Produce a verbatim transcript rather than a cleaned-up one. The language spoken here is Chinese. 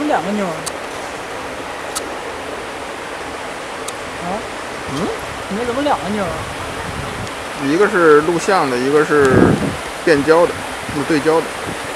两个钮儿？啊？ 嗯？ 你们怎么两个钮儿？ 一个是录像的，一个是变焦的，录对焦的。